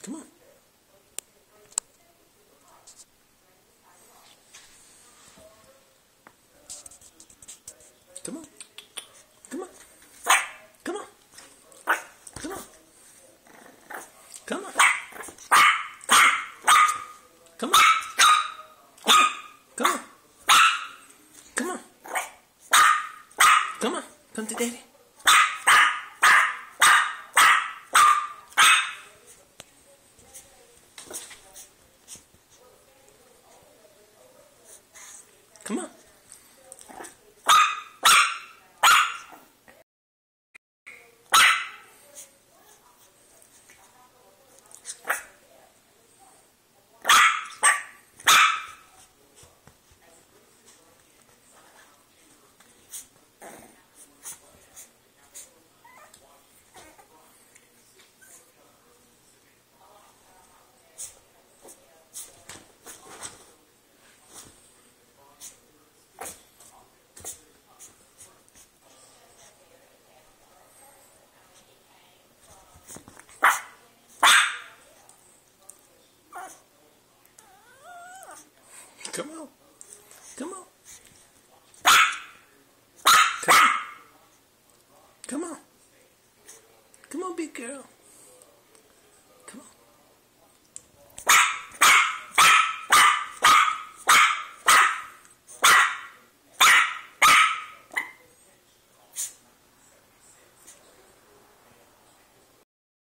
Come on. Come on. Come on. Come on. Come on. Come on. Come on. Come on. Come on. Come on. Come to daddy. Come on. Come on. Come on. Come on. Come on. Come on, big girl.